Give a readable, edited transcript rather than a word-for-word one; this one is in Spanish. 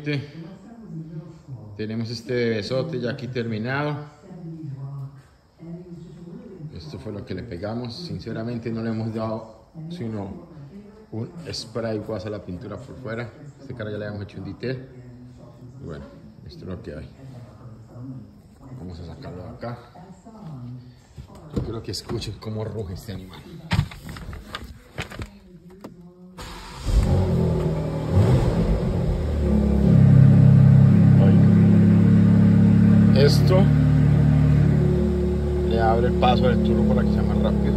gente, tenemos este bebesote ya aquí terminado. Esto fue lo que le pegamos. Sinceramente no le hemos dado sino un spray guasa a la pintura por fuera. Este cara ya le habíamos hecho un detail. Y bueno, esto es lo que hay. Vamos a sacarlo de acá. Yo quiero que escuchen cómo ruge este animal. Esto le abre el paso del turbo para que sea más rápido.